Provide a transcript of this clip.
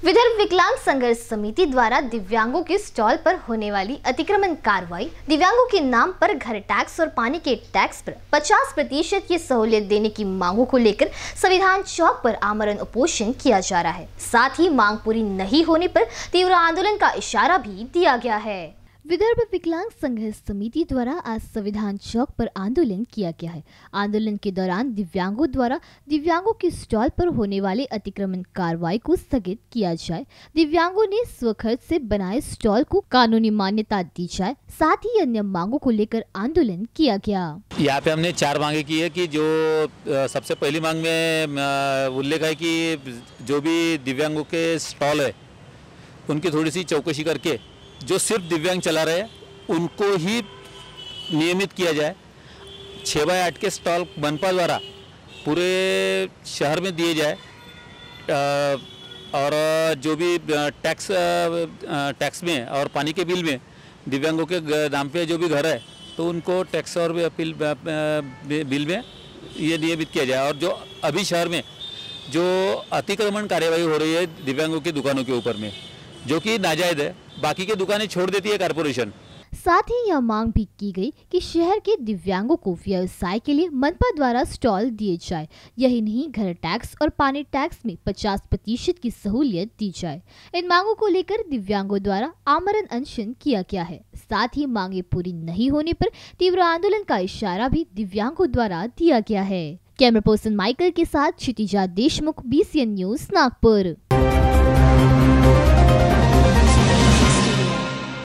विदर्भ विकलांग संघर्ष समिति द्वारा दिव्यांगों के स्टॉल पर होने वाली अतिक्रमण कार्रवाई, दिव्यांगों के नाम पर घर टैक्स और पानी के टैक्स पर 50% की सहूलियत देने की मांगों को लेकर संविधान चौक पर आमरण उपोषण किया जा रहा है। साथ ही मांग पूरी नहीं होने पर तीव्र आंदोलन का इशारा भी दिया गया है। विदर्भ विकलांग संघर्ष समिति द्वारा आज संविधान चौक पर आंदोलन किया गया है। आंदोलन के दौरान दिव्यांगों द्वारा दिव्यांगों के स्टॉल पर होने वाले अतिक्रमण कार्रवाई को स्थगित किया जाए, दिव्यांगों ने स्वखर्च से बनाए स्टॉल को कानूनी मान्यता दी जाए, साथ ही अन्य मांगों को लेकर आंदोलन किया गया। यहाँ पे हमने 4 मांगे की है कि जो सबसे पहली मांग में उल्लेख है कि जो भी दिव्यांगों के स्टॉल है उनकी थोड़ी सी चौकसी करके जो सिर्फ दिव्यांग चला रहे हैं उनको ही नियमित किया जाए। 6x8 के स्टॉल मनपा द्वारा पूरे शहर में दिए जाए और जो भी टैक्स में और पानी के बिल में दिव्यांगों के नाम पे जो भी घर है तो उनको टैक्स और बिल में ये नियमित किया जाए। और जो अभी शहर में जो अतिक्रमण कार्यवाही हो रही है दिव्यांगों की दुकानों के ऊपर में, जो कि नाजायज है, बाकी की दुकानें छोड़ देती है कारपोरेशन। साथ ही यह मांग भी की गई कि शहर के दिव्यांगों को व्यवसाय के लिए मनपा द्वारा स्टॉल दिए जाए। यही नहीं, घर टैक्स और पानी टैक्स में 50% की सहूलियत दी जाए। इन मांगों को लेकर दिव्यांगों द्वारा आमरण अनशन किया गया है। साथ ही मांगे पूरी नहीं होने पर तीव्र आंदोलन का इशारा भी दिव्यांगों द्वारा दिया गया है। कैमरा पर्सन माइकल के साथ क्षितिजा देशमुख, BCN न्यूज, नागपुर।